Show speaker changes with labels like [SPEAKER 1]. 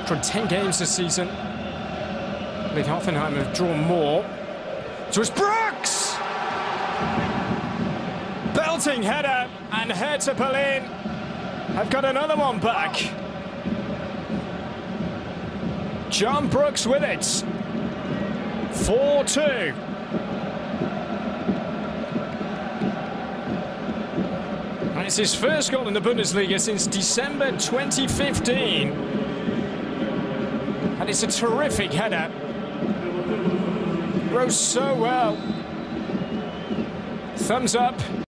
[SPEAKER 1] from 10 games this season. I believe Hoffenheim have drawn more. So it's Brooks! Belting header, and Hertha Berlin have got another one back. John Brooks with it. 4-2. And it's his first goal in the Bundesliga since December 2015. And it's a terrific header. Rose so well. Thumbs up.